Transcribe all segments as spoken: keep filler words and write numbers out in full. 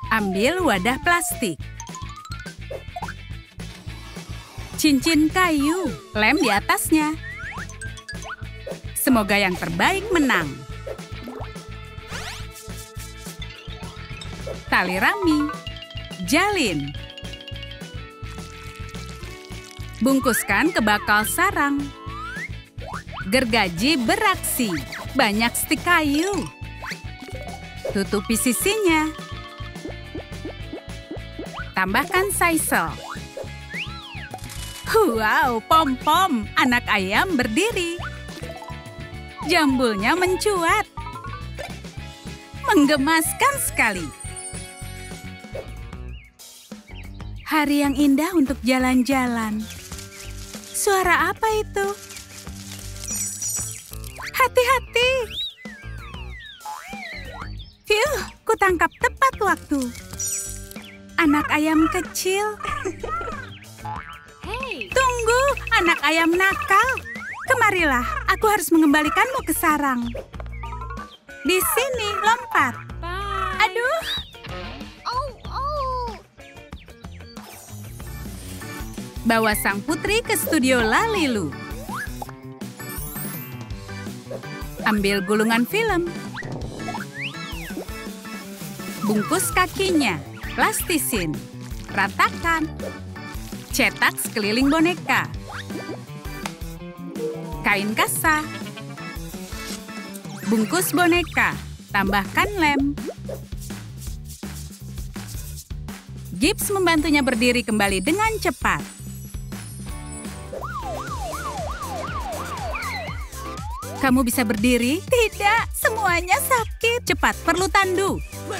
Ambil wadah plastik. Cincin kayu, lem di atasnya. Semoga yang terbaik menang. Tali rami, jalin. Bungkuskan ke bakal sarang. Gergaji beraksi, banyak stik kayu. Tutupi sisinya. Tambahkan sisal. Wow, pom-pom, anak ayam berdiri. Jambulnya mencuat. Menggemaskan sekali. Hari yang indah untuk jalan-jalan. Suara apa itu? Hati-hati. Fiuh, kutangkap tepat waktu. Anak ayam kecil. Tunggu, anak ayam nakal. Kemarilah, aku harus mengembalikanmu ke sarang. Di sini, lompat. Aduh. Bawa sang putri ke studio Lalilu. Ambil gulungan film. Bungkus kakinya, plastisin, ratakan. Cetak sekeliling boneka. Kain kasa. Bungkus boneka, tambahkan lem. Gips membantunya berdiri kembali dengan cepat. Kamu bisa berdiri? Tidak, semuanya sakit. Cepat, perlu tandu.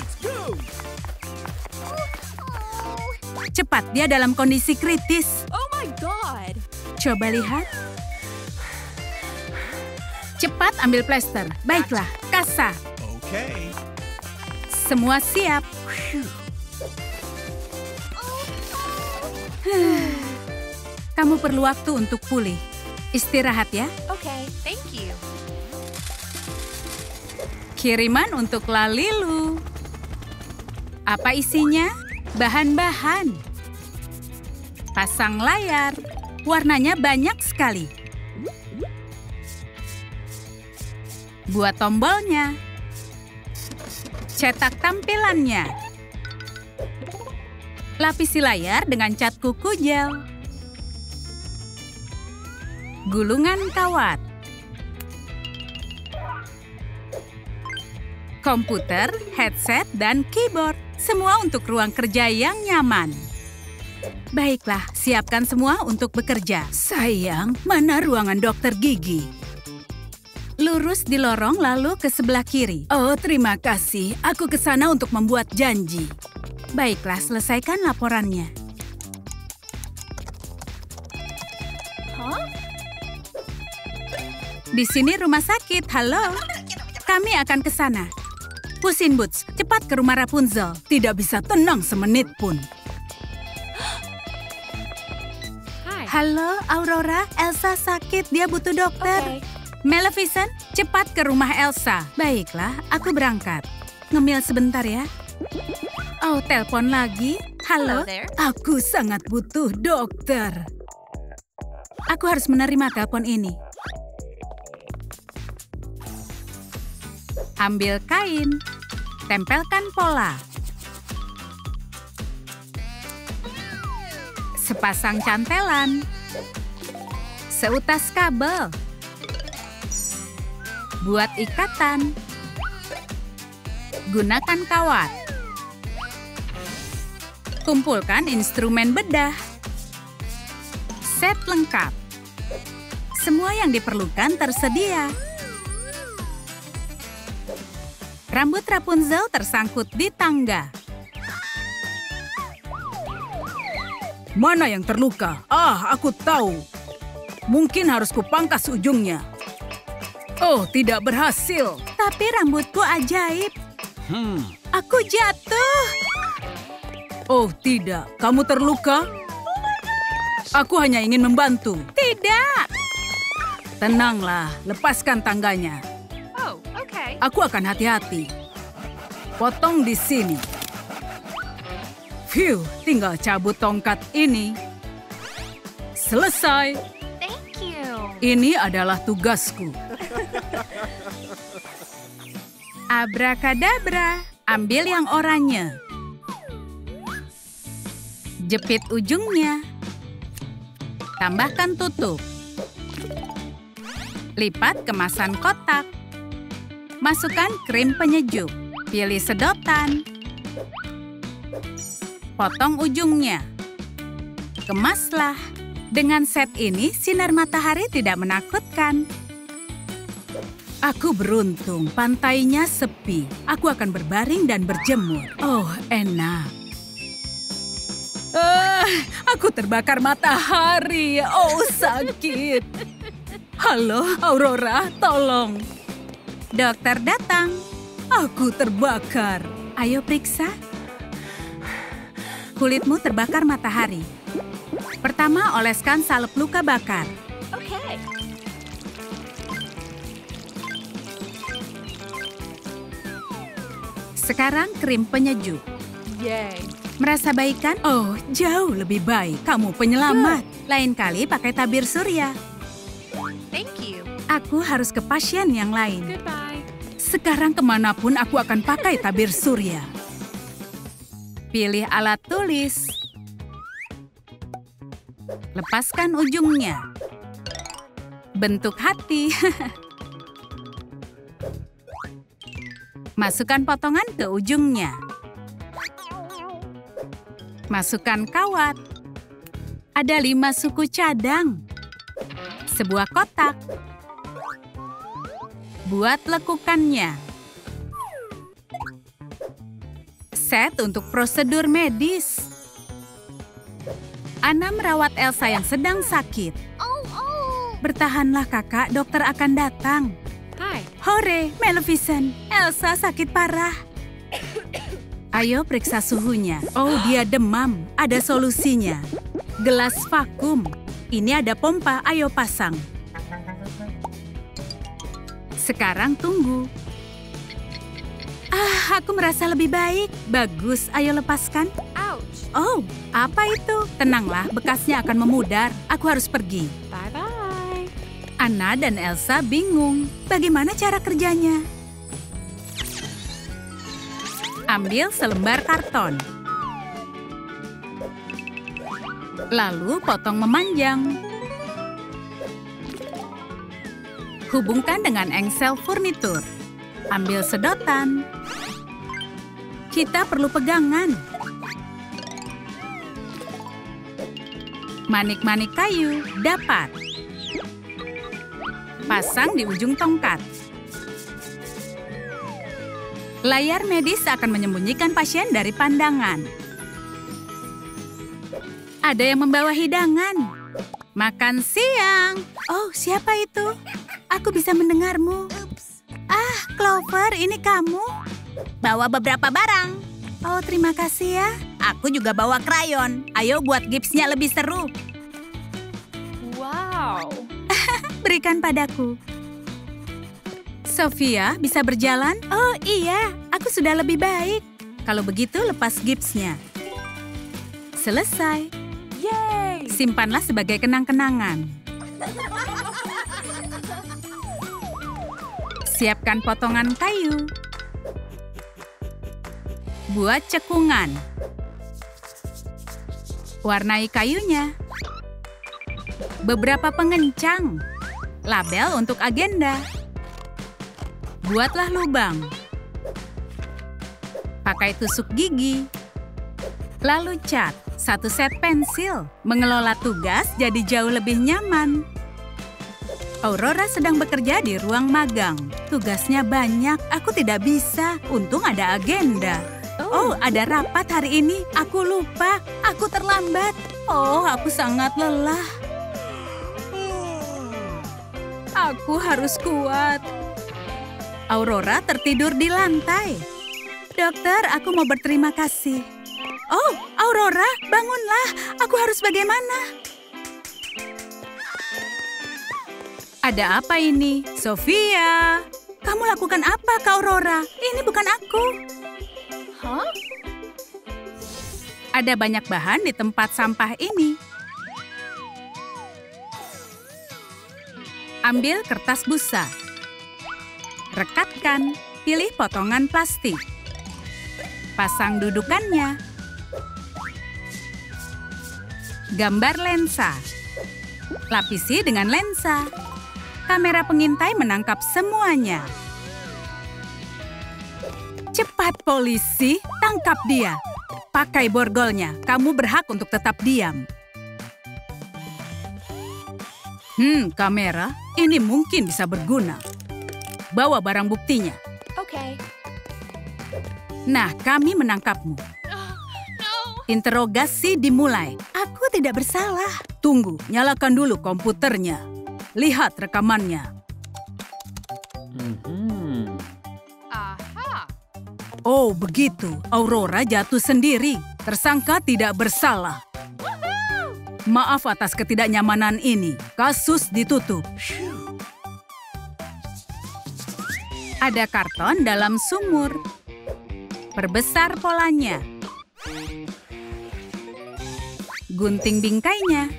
Cepat, dia dalam kondisi kritis. Oh my God. Coba lihat. Cepat ambil plester. Baiklah, kasa. Okay. Semua siap. Kamu perlu waktu untuk pulih. Istirahat ya. Okay, thank you. Kiriman untuk Lalilu. Apa isinya? Bahan-bahan. Pasang layar. Warnanya banyak sekali. Buat tombolnya. Cetak tampilannya. Lapisi layar dengan cat kuku gel. Gulungan kawat. Komputer, headset, dan keyboard. Semua untuk ruang kerja yang nyaman. Baiklah, siapkan semua untuk bekerja. Sayang, mana ruangan dokter gigi? Lurus di lorong lalu ke sebelah kiri. Oh, terima kasih. Aku ke sana untuk membuat janji. Baiklah, selesaikan laporannya. Huh? Di sini rumah sakit. Halo. Kami akan ke sana. Puss in Boots, cepat ke rumah Rapunzel. Tidak bisa tenang semenit pun. Hi. Halo, Aurora. Elsa sakit. Dia butuh dokter. Okay. Maleficent, cepat ke rumah Elsa. Baiklah, aku berangkat. Ngemil sebentar ya. Oh, telepon lagi. Halo, Hello there. aku sangat butuh dokter. Aku harus menerima telepon ini. Ambil kain, tempelkan pola. Sepasang cantelan. Seutas kabel. Buat ikatan. Gunakan kawat. Kumpulkan instrumen bedah. Set lengkap. Semua yang diperlukan tersedia. Rambut Rapunzel tersangkut di tangga. Mana yang terluka? Ah, aku tahu. Mungkin harus kupangkas ujungnya. Oh, tidak berhasil. Tapi rambutku ajaib. Hmm. Aku jatuh. Oh, tidak. Kamu terluka? Aku hanya ingin membantu. Tidak. Tenanglah, lepaskan tangganya. Oh, okay. Aku akan hati-hati. Potong di sini. Phew, tinggal cabut tongkat ini. Selesai. Thank you. Ini adalah tugasku. Abrakadabra, ambil yang oranye. Jepit ujungnya. Tambahkan tutup. Lipat kemasan kotak. Masukkan krim penyejuk. Pilih sedotan. Potong ujungnya. Kemaslah. Dengan set ini, sinar matahari tidak menakutkan. Aku beruntung, pantainya sepi. Aku akan berbaring dan berjemur. Oh, enak. Ah, aku terbakar matahari. Oh, sakit. Halo, Aurora, tolong. Dokter datang. Aku terbakar. Ayo periksa. Kulitmu terbakar matahari. Pertama, oleskan salep luka bakar. Okay. Sekarang krim penyejuk. Yay. Merasa baik kan? Oh, jauh lebih baik. Kamu penyelamat. Lain kali pakai tabir surya. Thank you. Aku harus ke pasien yang lain. Goodbye. Sekarang kemanapun aku akan pakai tabir surya. Pilih alat tulis. Lepaskan ujungnya. Bentuk hati. Masukkan potongan ke ujungnya. Masukkan kawat. Ada lima suku cadang. Sebuah kotak. Buat lekukannya. Set untuk prosedur medis. Anna merawat Elsa yang sedang sakit. Oh, oh. Bertahanlah kakak, dokter akan datang. Hi. Hore, Maleficent. Elsa sakit parah. Ayo periksa suhunya. Oh, dia demam. Ada solusinya. Gelas vakum. Ini ada pompa, ayo pasang. Sekarang tunggu. Ah, aku merasa lebih baik. Bagus, ayo lepaskan. Ouch. Oh, apa itu? Tenanglah, bekasnya akan memudar. Aku harus pergi. Bye-bye. Anna dan Elsa bingung. Bagaimana cara kerjanya? Ambil selembar karton. Lalu potong memanjang. Hubungkan dengan engsel furnitur. Ambil sedotan. Kita perlu pegangan. Manik-manik kayu dapat. Pasang di ujung tongkat. Layar medis akan menyembunyikan pasien dari pandangan. Ada yang membawa hidangan. Makan siang. Oh, siapa itu? Aku bisa mendengarmu. Ah, Clover, ini kamu? Bawa beberapa barang. Oh, terima kasih ya. Aku juga bawa krayon. Ayo buat gipsnya lebih seru. Wow. Berikan padaku. Sofia, bisa berjalan? Oh iya, aku sudah lebih baik. Kalau begitu, lepas gipsnya. Selesai. Yay. Simpanlah sebagai kenang-kenangan. Siapkan potongan kayu. Buat cekungan. Warnai kayunya. Beberapa pengencang. Label untuk agenda. Buatlah lubang. Pakai tusuk gigi. Lalu cat. Satu set pensil. Mengelola tugas jadi jauh lebih nyaman. Aurora sedang bekerja di ruang magang. Tugasnya banyak, aku tidak bisa. Untung ada agenda. Oh, ada rapat hari ini. Aku lupa, aku terlambat. Oh, aku sangat lelah. Aku harus kuat. Aurora tertidur di lantai. Dokter, aku mau berterima kasih. Oh, Aurora, bangunlah. Aku harus bagaimana? Ada apa ini? Sofia, kamu lakukan apa ke Aurora? Ini bukan aku. Huh? Ada banyak bahan di tempat sampah ini. Ambil kertas busa. Rekatkan, pilih potongan plastik. Pasang dudukannya. Gambar lensa. Lapisi dengan lensa. Kamera pengintai menangkap semuanya. Cepat polisi, tangkap dia. Pakai borgolnya, kamu berhak untuk tetap diam. Hmm, kamera, ini mungkin bisa berguna. Bawa barang buktinya. Okay. Nah, kami menangkapmu. Interogasi dimulai. Aku tidak bersalah. Tunggu, nyalakan dulu komputernya. Lihat rekamannya. Mm-hmm. Aha. Oh, begitu. Aurora jatuh sendiri. Tersangka tidak bersalah. Maaf atas ketidaknyamanan ini. Kasus ditutup. Ada karton dalam sumur. Perbesar polanya. Gunting bingkainya.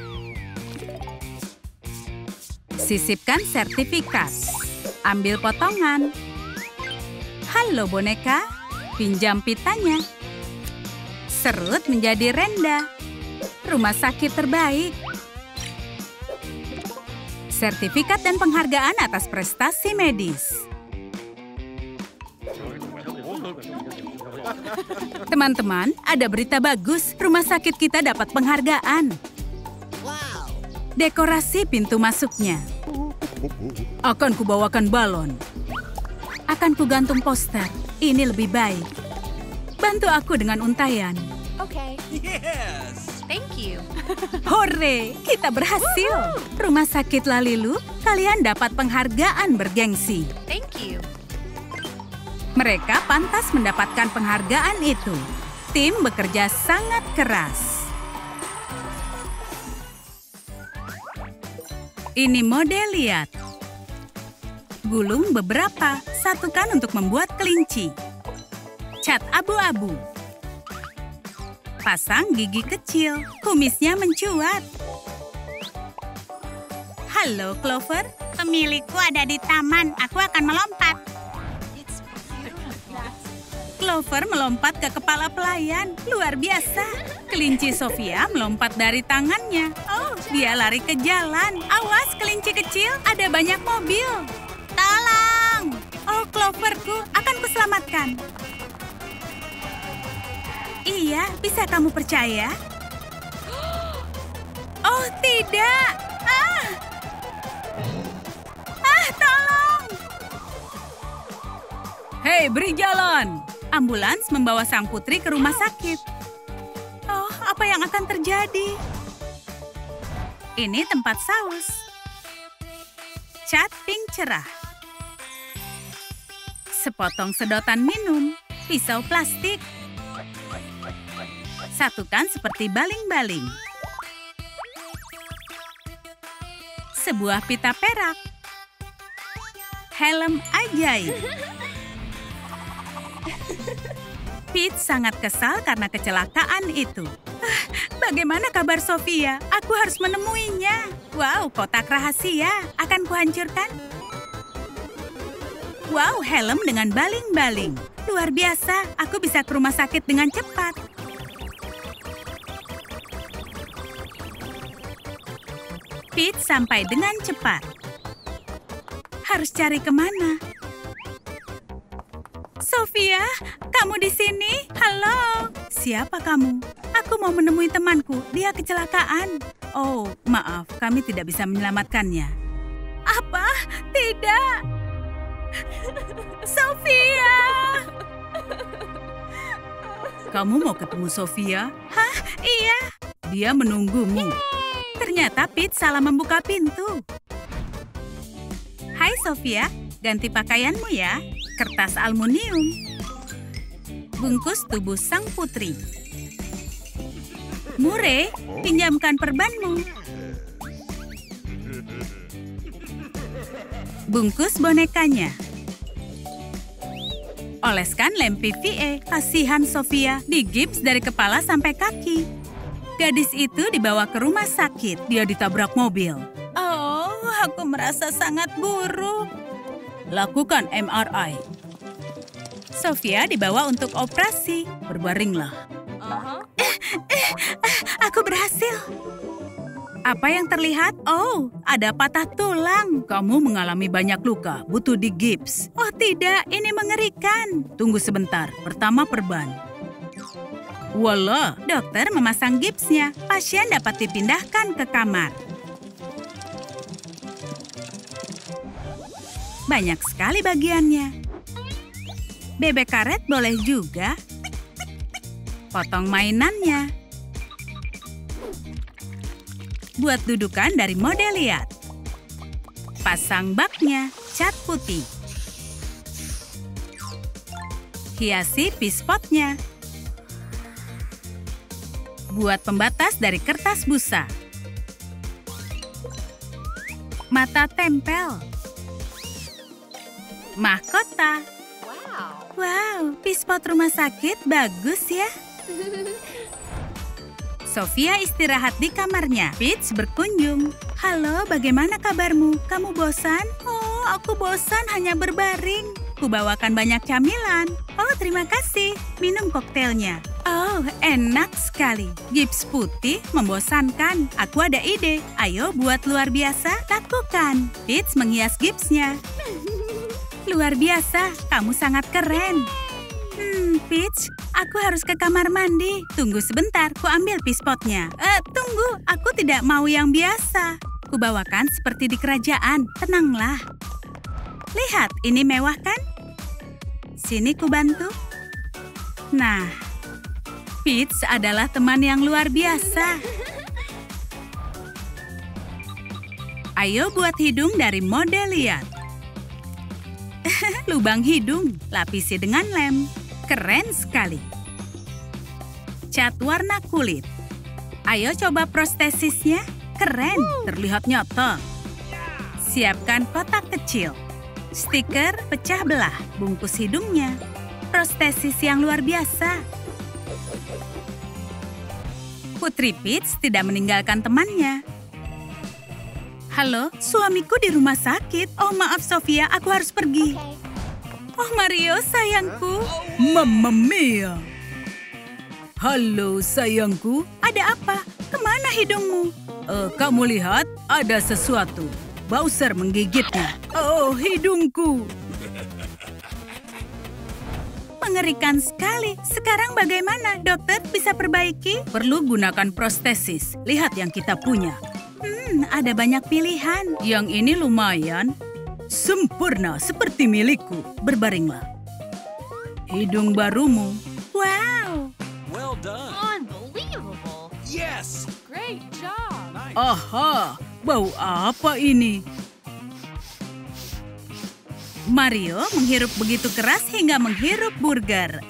Sisipkan sertifikat. Ambil potongan. Halo boneka, pinjam pitanya. Serut menjadi renda. Rumah sakit terbaik. Sertifikat dan penghargaan atas prestasi medis. Teman-teman, ada berita bagus. Rumah sakit kita dapat penghargaan. Dekorasi pintu masuknya. Akan kubawakan balon. Akan kugantung poster. Ini lebih baik. Bantu aku dengan untayan. Okay. Yes! Thank you. Hore, kita berhasil. Rumah sakit Lalilu, kalian dapat penghargaan bergengsi. Thank you. Mereka pantas mendapatkan penghargaan itu. Tim bekerja sangat keras. Ini model lihat. Gulung beberapa, satukan untuk membuat kelinci. Cat abu-abu. Pasang gigi kecil, kumisnya mencuat. Halo, Clover. Pemilikku ada di taman, aku akan melompat. Clover melompat ke kepala pelayan. Luar biasa. Kelinci Sofia melompat dari tangannya. Oh, dia lari ke jalan. Awas, kelinci kecil, ada banyak mobil. Tolong! Oh, Cloverku, akan kuselamatkan. Iya, bisa kamu percaya? Oh, tidak. Ah! Ah, tolong! Hei, beri jalan! Ambulans membawa sang putri ke rumah sakit. Oh, apa yang akan terjadi? Ini tempat saus. Cat pink cerah. Sepotong sedotan minum. Pisau plastik. Satukan seperti baling-baling. Sebuah pita perak. Helm ajaib. Pete sangat kesal karena kecelakaan itu. Ah, bagaimana kabar Sofia? Aku harus menemuinya. Wow, kotak rahasia. Akan kuhancurkan. Wow, helm dengan baling-baling. Luar biasa, aku bisa ke rumah sakit dengan cepat. Pete sampai dengan cepat. Harus cari kemana? Sofia, kamu di sini? Halo, siapa kamu? Aku mau menemui temanku, dia kecelakaan. Oh, maaf, kami tidak bisa menyelamatkannya. Apa? Tidak. Sofia! Kamu mau ketemu Sofia? Hah? Iya. Dia menunggumu. Ternyata Pete salah membuka pintu. Hai Sofia, ganti pakaianmu ya. Kertas aluminium. Bungkus tubuh sang putri. Murray, pinjamkan perbanmu. Bungkus bonekanya. Oleskan lem P V A. Kasihan Sofia, digips dari kepala sampai kaki. Gadis itu dibawa ke rumah sakit. Dia ditabrak mobil. Oh, aku merasa sangat buruk. Lakukan M R I. Sofia dibawa untuk operasi. Berbaringlah. Uh-huh. Aku berhasil. Apa yang terlihat? Oh, ada patah tulang. Kamu mengalami banyak luka, butuh digips. Oh tidak, ini mengerikan. Tunggu sebentar, pertama perban. Walah, dokter memasang gipsnya. Pasien dapat dipindahkan ke kamar. Banyak sekali bagiannya. Bebek karet boleh juga. Potong mainannya. Buat dudukan dari model liat. Pasang baknya, cat putih. Hiasi pispotnya. Buat pembatas dari kertas busa. Mata tempel. Mahkota. Wow. Wow, pispot rumah sakit bagus ya. Sofia istirahat di kamarnya. Peach berkunjung. Halo, bagaimana kabarmu? Kamu bosan? Oh, aku bosan hanya berbaring. Kubawakan banyak camilan. Oh, terima kasih. Minum koktailnya. Oh, enak sekali. Gips putih membosankan. Aku ada ide. Ayo buat luar biasa, lakukan. Peach menghias gipsnya. Luar biasa, kamu sangat keren. Hmm, Peach, aku harus ke kamar mandi. Tunggu sebentar, ku ambil pispotnya. Eh, tunggu, aku tidak mau yang biasa. Kubawakan seperti di kerajaan, tenanglah. Lihat, ini mewah kan? Sini ku bantu. Nah, Peach adalah teman yang luar biasa. Ayo buat hidung dari model liat. Lubang hidung, lapisi dengan lem. Keren sekali. Cat warna kulit. Ayo coba prostesisnya. Keren, terlihat nyata. Siapkan kotak kecil. Stiker pecah belah, bungkus hidungnya. Prostesis yang luar biasa. Putri Peach tidak meninggalkan temannya. Halo, suamiku di rumah sakit. Oh, maaf Sofia, aku harus pergi. Okay. Oh, Mario, sayangku. Mamma mia. Halo, sayangku. Ada apa? Kemana hidungmu? Uh, kamu lihat, ada sesuatu. Bowser menggigitnya. Oh, hidungku. Mengerikan sekali. Sekarang bagaimana, dokter? Bisa perbaiki? Perlu gunakan prostesis. Lihat yang kita punya. Hmm, ada banyak pilihan. Yang ini lumayan. Sempurna seperti milikku. Berbaringlah. Hidung barumu. Wow. Well done. Unbelievable. Yes. Great job. Nice. Aha, bau apa ini? Mario menghirup begitu keras hingga menghirup burger.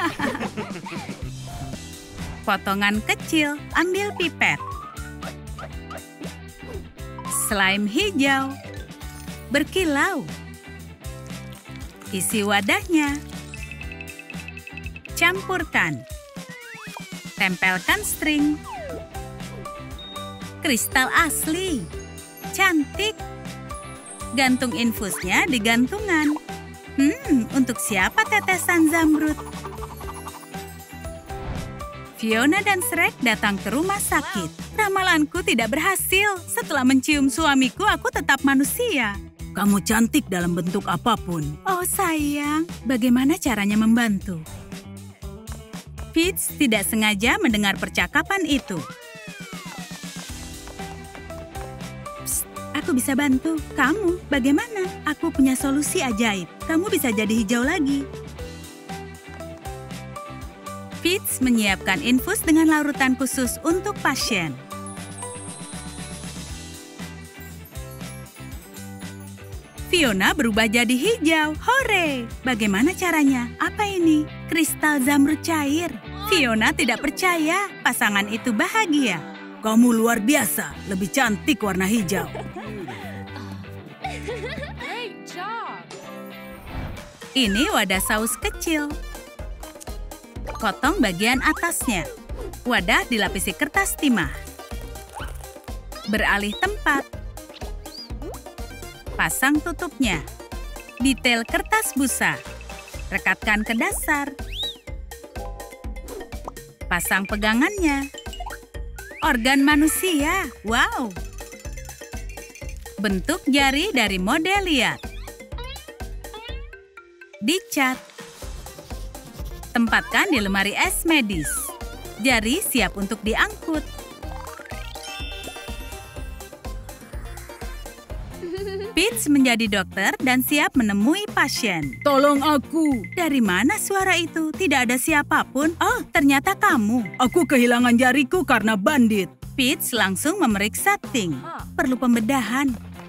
Potongan kecil, ambil pipet. Slime hijau. Berkilau. Isi wadahnya. Campurkan. Tempelkan string. Kristal asli. Cantik. Gantung infusnya di gantungan. Hmm, untuk siapa tetesan zamrud? Fiona dan Shrek datang ke rumah sakit. Ramalanku tidak berhasil. Setelah mencium suamiku, aku tetap manusia. Kamu cantik dalam bentuk apapun. Oh sayang, bagaimana caranya membantu? Peach tidak sengaja mendengar percakapan itu. Psst, aku bisa bantu. Kamu, bagaimana? Aku punya solusi ajaib. Kamu bisa jadi hijau lagi. Peach menyiapkan infus dengan larutan khusus untuk pasien. Fiona berubah jadi hijau. Hore! Bagaimana caranya? Apa ini? Kristal zamrud cair. Fiona tidak percaya. Pasangan itu bahagia. Kamu luar biasa. Lebih cantik warna hijau. Great job. Ini wadah saus kecil. Potong bagian atasnya. Wadah dilapisi kertas timah. Beralih tempat. Pasang tutupnya. Detail kertas busa. Rekatkan ke dasar. Pasang pegangannya. Organ manusia. Wow! Bentuk jari dari model liat. Dicat. Tempatkan di lemari es medis. Jari siap untuk diangkut. Peach menjadi dokter dan siap menemui pasien. Tolong aku. Dari mana suara itu? Tidak ada siapapun. Oh, ternyata kamu. Aku kehilangan jariku karena bandit. Peach langsung memeriksa Ting. Perlu pembedahan.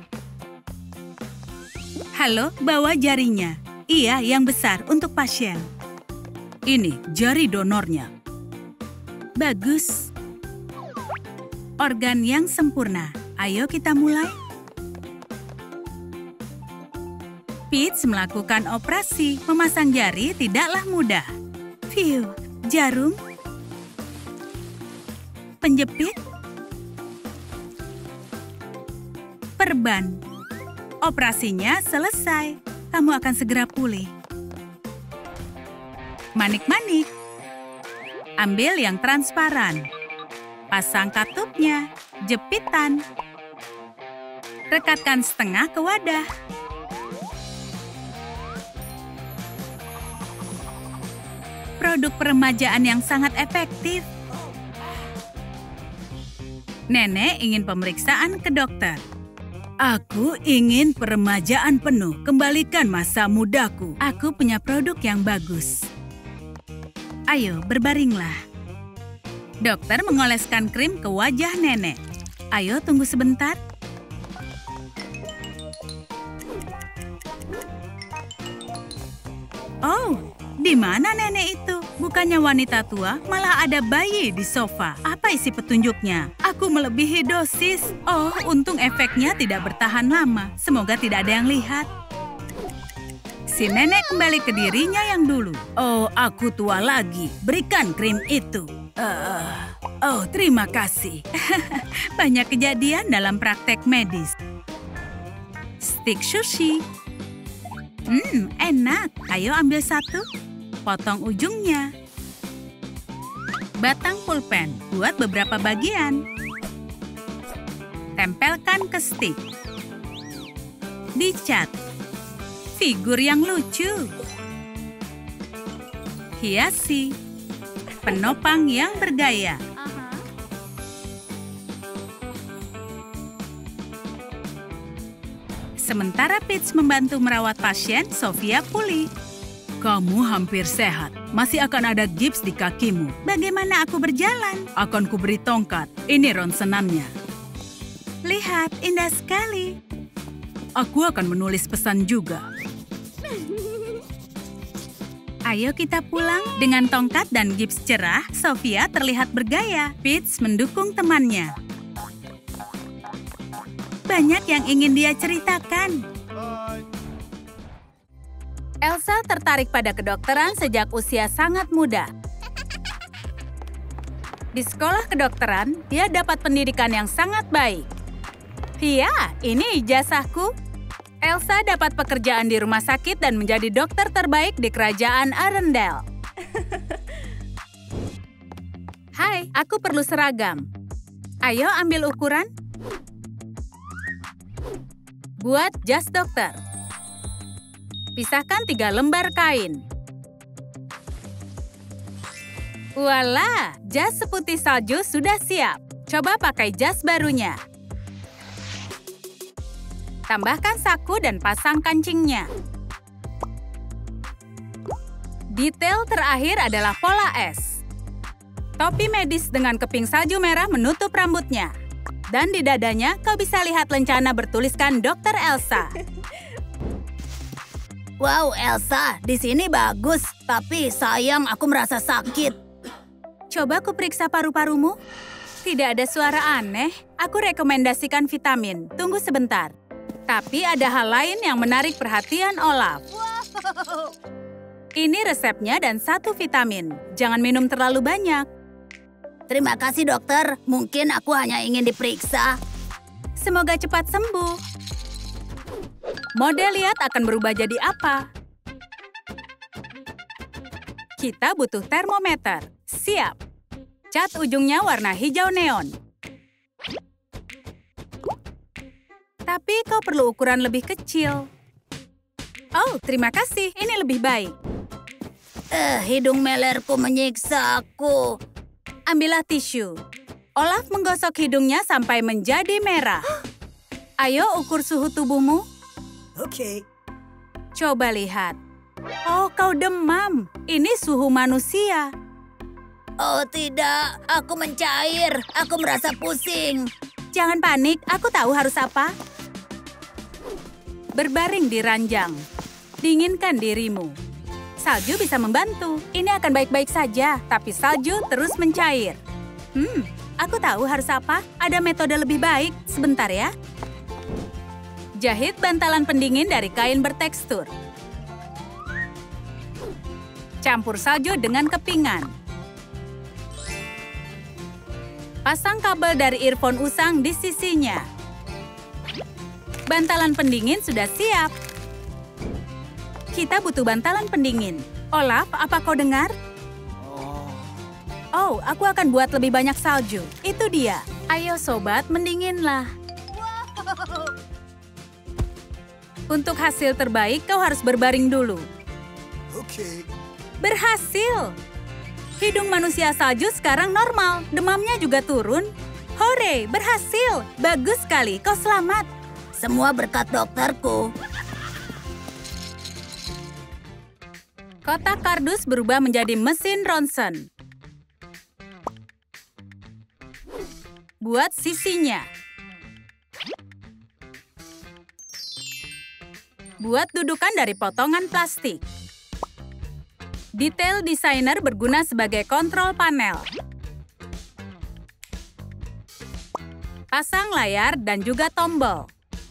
Halo, bawa jarinya. Iya, yang besar untuk pasien. Ini jari donornya. Bagus. Organ yang sempurna. Ayo kita mulai. Peach melakukan operasi. Memasang jari tidaklah mudah. Phew, jarum. Penjepit. Perban. Operasinya selesai. Kamu akan segera pulih. Manik-manik. Ambil yang transparan. Pasang katupnya. Jepitan. Rekatkan setengah ke wadah. Produk peremajaan yang sangat efektif. Nenek ingin pemeriksaan ke dokter. Aku ingin peremajaan penuh. Kembalikan masa mudaku. Aku punya produk yang bagus. Ayo, berbaringlah. Dokter mengoleskan krim ke wajah nenek. Ayo, tunggu sebentar. Oh, di mana nenek itu? Bukannya wanita tua, malah ada bayi di sofa. Apa isi petunjuknya? Aku melebihi dosis. Oh, untung efeknya tidak bertahan lama. Semoga tidak ada yang lihat. Si nenek kembali ke dirinya yang dulu. Oh, aku tua lagi. Berikan krim itu. Uh, oh, terima kasih. Banyak kejadian dalam praktek medis. Stik sushi. Hmm, enak. Ayo ambil satu. Potong ujungnya. Batang pulpen. Buat beberapa bagian. Tempelkan ke stik. Dicat. Figur yang lucu. Hiasi. Penopang yang bergaya. Sementara Peach membantu merawat pasien, Sofia pulih. Kamu hampir sehat. Masih akan ada gips di kakimu. Bagaimana aku berjalan? Akan kuberi tongkat. Ini ronsenannya. Lihat, indah sekali. Aku akan menulis pesan juga. Ayo kita pulang. Dengan tongkat dan gips cerah, Sofia terlihat bergaya. Peach mendukung temannya. Banyak yang ingin dia ceritakan. Elsa tertarik pada kedokteran sejak usia sangat muda. Di sekolah kedokteran, dia dapat pendidikan yang sangat baik. Ya, ini ijazahku. Elsa dapat pekerjaan di rumah sakit dan menjadi dokter terbaik di kerajaan Arendelle. Hai, aku perlu seragam. Ayo ambil ukuran. Buat jas dokter. Pisahkan tiga lembar kain. Wala, jas seputih salju sudah siap. Coba pakai jas barunya. Tambahkan saku dan pasang kancingnya. Detail terakhir adalah pola es. Topi medis dengan keping salju merah menutup rambutnya. Dan di dadanya kau bisa lihat lencana bertuliskan Dokter Elsa. Wow, Elsa, di sini bagus. Tapi sayang aku merasa sakit. Coba ku periksa paru-parumu. Tidak ada suara aneh. Aku rekomendasikan vitamin. Tunggu sebentar. Tapi ada hal lain yang menarik perhatian Olaf. Ini resepnya dan satu vitamin. Jangan minum terlalu banyak. Terima kasih dokter, mungkin aku hanya ingin diperiksa. Semoga cepat sembuh. Model lihat akan berubah jadi apa. Kita butuh termometer. Siap. Cat ujungnya warna hijau neon. Tapi kau perlu ukuran lebih kecil. Oh, terima kasih. Ini lebih baik. Eh, hidung melerku menyiksa aku. Ambillah tisu. Olaf menggosok hidungnya sampai menjadi merah. Ayo ukur suhu tubuhmu. Oke. Coba lihat. Oh, kau demam. Ini suhu manusia. Oh tidak, aku mencair. Aku merasa pusing. Jangan panik, aku tahu harus apa. Berbaring di ranjang. Dinginkan dirimu. Salju bisa membantu. Ini akan baik-baik saja, tapi salju terus mencair. Hmm, aku tahu harus apa. Ada metode lebih baik. Sebentar ya. Jahit bantalan pendingin dari kain bertekstur. Campur salju dengan kepingan. Pasang kabel dari earphone usang di sisinya. Bantalan pendingin sudah siap. Kita butuh bantalan pendingin. Olaf, apa kau dengar? Oh, aku akan buat lebih banyak salju. Itu dia. Ayo sobat, mendinginlah. Untuk hasil terbaik, kau harus berbaring dulu. Oke. Berhasil! Hidung manusia salju sekarang normal. Demamnya juga turun. Hore, berhasil! Bagus sekali, kau selamat. Semua berkat dokterku. Kotak kardus berubah menjadi mesin ronsen. Buat sisinya. Buat dudukan dari potongan plastik. Detail desainer berguna sebagai kontrol panel. Pasang layar dan juga tombol.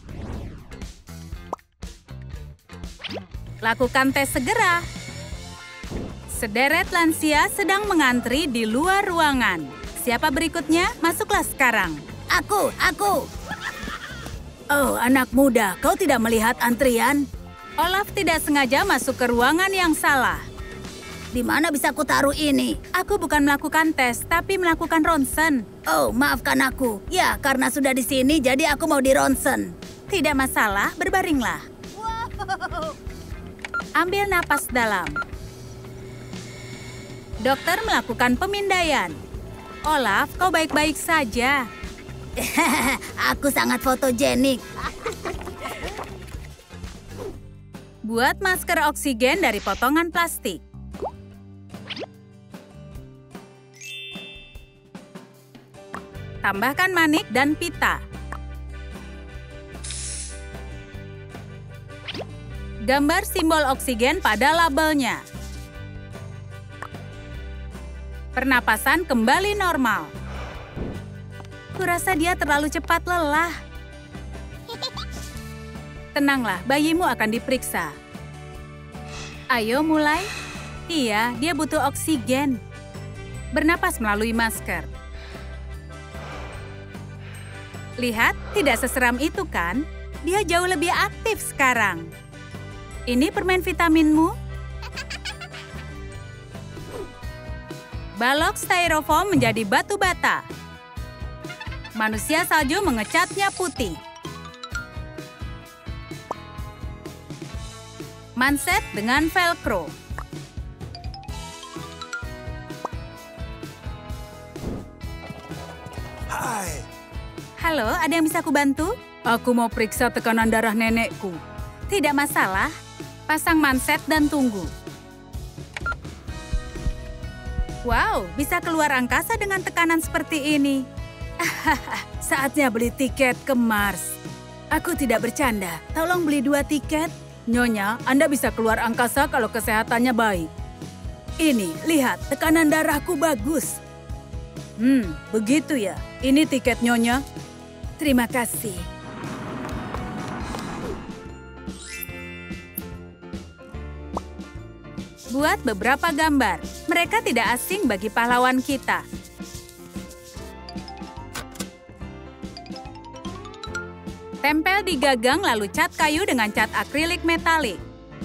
Lakukan tes segera. Sederet lansia sedang mengantri di luar ruangan. Siapa berikutnya? Masuklah sekarang. Aku, aku. Oh, anak muda, kau tidak melihat antrian? Olaf tidak sengaja masuk ke ruangan yang salah. Di mana bisa aku taruh ini? Aku bukan melakukan tes, tapi melakukan ronsen. Oh, maafkan aku. Ya, karena sudah di sini, jadi aku mau di ronsen. Tidak masalah, berbaringlah. Ambil napas dalam. Dokter melakukan pemindaian. Olaf, kau baik-baik saja. Aku sangat fotogenik. Buat masker oksigen dari potongan plastik. Tambahkan manik dan pita. Gambar simbol oksigen pada labelnya. Pernapasan kembali normal. Kurasa dia terlalu cepat lelah. Tenanglah, bayimu akan diperiksa. Ayo mulai. Iya, dia butuh oksigen. Bernapas melalui masker. Lihat, tidak seseram itu kan? Dia jauh lebih aktif sekarang. Ini permen vitaminmu. Balok styrofoam menjadi batu bata. Manusia salju mengecatnya putih. Manset dengan velcro. Hai. Halo, ada yang bisa aku bantu? Aku mau periksa tekanan darah nenekku. Tidak masalah. Pasang manset dan tunggu. Wow, bisa keluar angkasa dengan tekanan seperti ini. Saatnya beli tiket ke Mars. Aku tidak bercanda. Tolong beli dua tiket. Nyonya, Anda bisa keluar angkasa kalau kesehatannya baik. Ini, lihat, tekanan darahku bagus. Hmm, begitu ya. Ini tiket Nyonya. Terima kasih. Buat beberapa gambar. Mereka tidak asing bagi pahlawan kita. Tempel di gagang lalu cat kayu dengan cat akrilik metalik.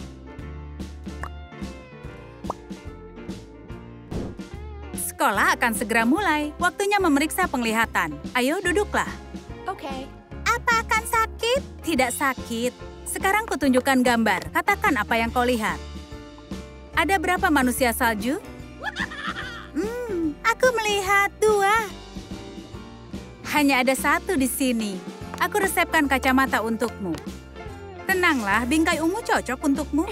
Sekolah akan segera mulai. Waktunya memeriksa penglihatan. Ayo duduklah. Okay. Apa akan sakit? Tidak sakit. Sekarang kutunjukkan gambar. Katakan apa yang kau lihat. Ada berapa manusia salju? Hmm, aku melihat dua. Hanya ada satu di sini. Aku resepkan kacamata untukmu. Tenanglah, bingkai ungu cocok untukmu.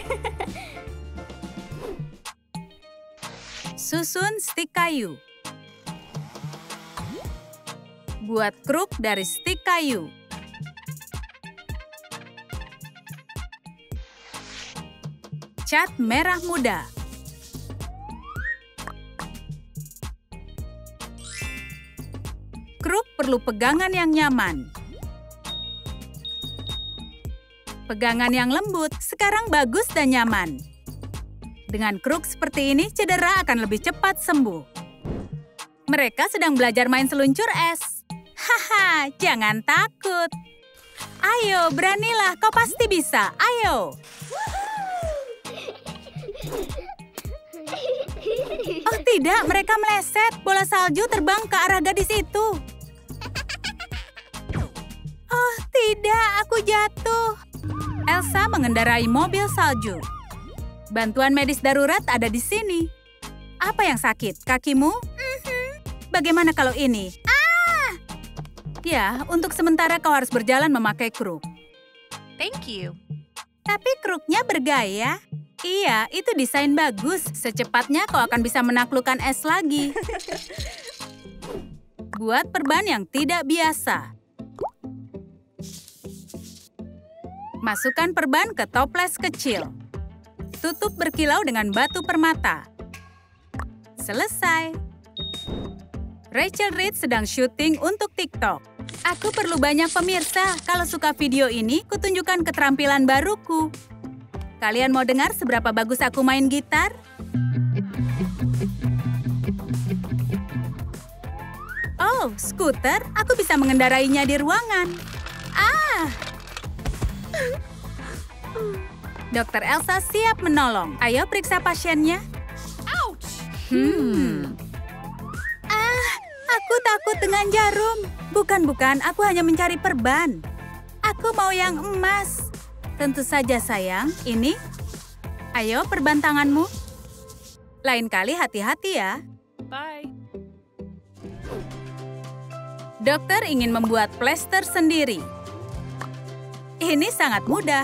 Susun stik kayu. Buat kruk dari stik kayu. Cat merah muda. Kruk perlu pegangan yang nyaman. Pegangan yang lembut, sekarang bagus dan nyaman. Dengan kruk seperti ini, cedera akan lebih cepat sembuh. Mereka sedang belajar main seluncur es. Haha, jangan takut. Ayo, beranilah, kau pasti bisa. Ayo. Oh tidak, mereka meleset. Bola salju terbang ke arah gadis itu. Oh tidak, aku jatuh. Elsa mengendarai mobil salju. Bantuan medis darurat ada di sini. Apa yang sakit? Kakimu? Mm-hmm. Bagaimana kalau ini? Ah! Ya, untuk sementara kau harus berjalan memakai kruk. Thank you. Tapi kruknya bergaya. Iya, itu desain bagus. Secepatnya kau akan bisa menaklukkan es lagi. Buat perban yang tidak biasa. Masukkan perban ke toples kecil. Tutup berkilau dengan batu permata. Selesai. Rachel Reid sedang syuting untuk TikTok. Aku perlu banyak pemirsa. Kalau suka video ini, kutunjukkan keterampilan baruku. Kalian mau dengar seberapa bagus aku main gitar? Oh, skuter. Aku bisa mengendarainya di ruangan. Ah! Dokter Elsa siap menolong. Ayo periksa pasiennya. Ouch! Hmm. Ah, aku takut dengan jarum. Bukan, bukan. Aku hanya mencari perban. Aku mau yang emas. Tentu saja, sayang. Ini. Ayo, perban tanganmu. Lain kali hati-hati ya. Bye. Dokter ingin membuat plester sendiri. Ini sangat mudah.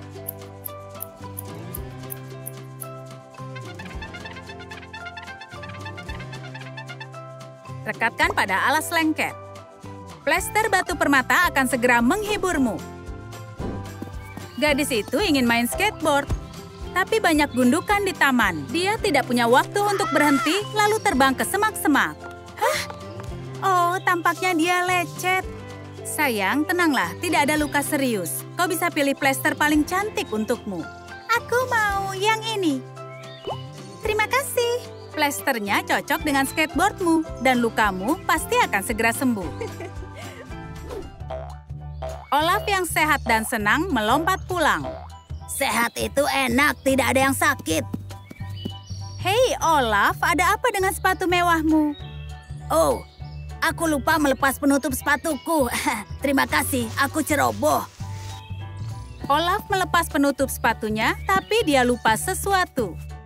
Rekatkan pada alas lengket. Plester batu permata akan segera menghiburmu. Gadis itu ingin main skateboard, tapi banyak gundukan di taman. Dia tidak punya waktu untuk berhenti, lalu terbang ke semak-semak. Hah? Oh, tampaknya dia lecet. Sayang, tenanglah, tidak ada luka serius. Kau bisa pilih plester paling cantik untukmu. Aku mau yang ini. Terima kasih. Plesternya cocok dengan skateboardmu, dan lukamu pasti akan segera sembuh. Olaf yang sehat dan senang melompat pulang. Sehat itu enak, tidak ada yang sakit. Hei Olaf, ada apa dengan sepatu mewahmu? Oh, aku lupa melepas penutup sepatuku. Terima kasih, aku ceroboh. Olaf melepas penutup sepatunya, tapi dia lupa sesuatu.